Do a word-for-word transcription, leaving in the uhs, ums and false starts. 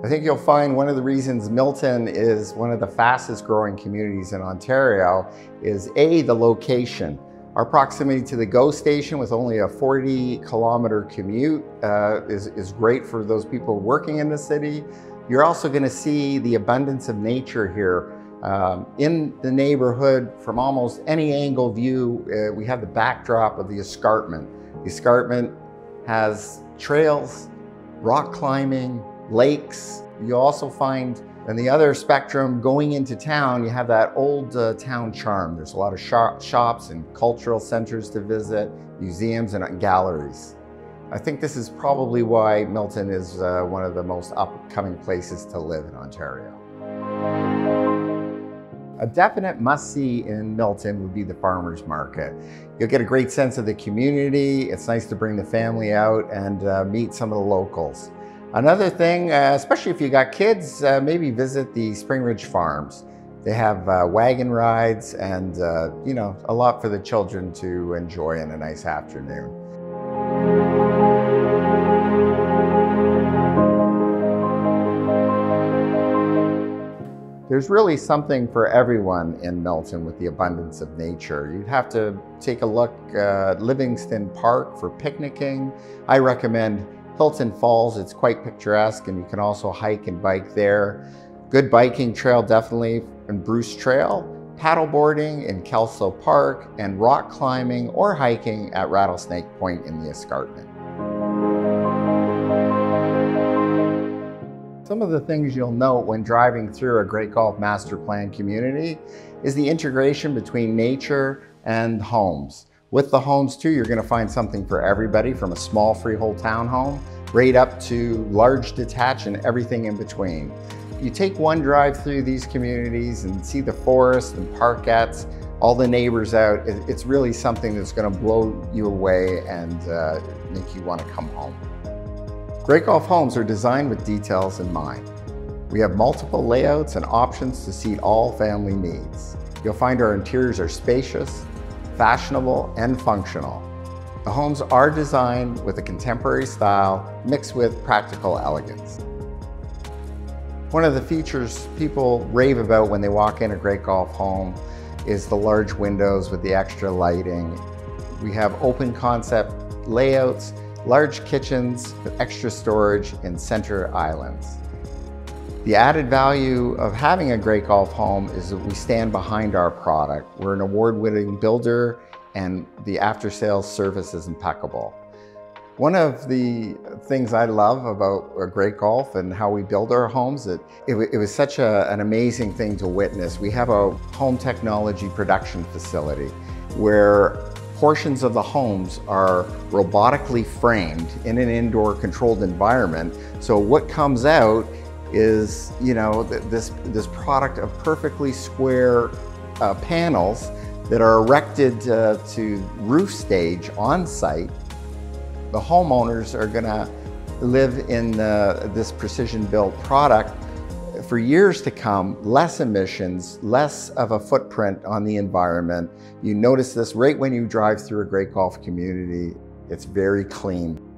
I think you'll find one of the reasons Milton is one of the fastest growing communities in Ontario is A, the location. Our proximity to the GO station with only a forty kilometer commute uh, is, is great for those people working in the city. You're also going to see the abundance of nature here. Um, in the neighborhood, from almost any angle view, uh, we have the backdrop of the escarpment. The escarpment has trails, rock climbing, lakes. You also find on the other spectrum, going into town, you have that old uh, town charm. There's a lot of shop, shops and cultural centers to visit, museums and galleries. I think this is probably why Milton is uh, one of the most upcoming places to live in Ontario. A definite must-see in Milton would be the farmers market. You'll get a great sense of the community. It's nice to bring the family out and uh, meet some of the locals. Another thing, uh, especially if you got kids, uh, maybe visit the Spring Ridge Farms. They have uh, wagon rides and, uh, you know, a lot for the children to enjoy in a nice afternoon. There's really something for everyone in Milton with the abundance of nature. You'd have to take a look at Livingston Park for picnicking. I recommend Hilton Falls. It's quite picturesque and you can also hike and bike there. Good biking trail definitely in Bruce Trail, paddleboarding in Kelso Park, and rock climbing or hiking at Rattlesnake Point in the escarpment. Some of the things you'll note when driving through a Great Gulf Master Plan community is the integration between nature and homes. With the homes too, you're going to find something for everybody, from a small freehold townhome right up to large detached and everything in between. You take one drive through these communities and see the forest and parkettes, all the neighbors out. It's really something that's going to blow you away and uh, make you want to come home. Great Gulf homes are designed with details in mind. We have multiple layouts and options to suit all family needs. You'll find our interiors are spacious, fashionable, and functional. The homes are designed with a contemporary style mixed with practical elegance. One of the features people rave about when they walk in a Great Gulf home is the large windows with the extra lighting. We have open concept layouts, large kitchens with extra storage and center islands. The added value of having a Great Gulf home is that we stand behind our product. We're an award-winning builder and the after-sales service is impeccable. One of the things I love about a Great Gulf and how we build our homes, it, it, it was such a, an amazing thing to witness. We have a home technology production facility where portions of the homes are robotically framed in an indoor controlled environment. So what comes out is, you know, this, this product of perfectly square uh, panels that are erected uh, to roof stage on site. The homeowners are gonna live in uh, this precision built product for years to come, less emissions, less of a footprint on the environment. You notice this right when you drive through a Great Gulf community. It's very clean.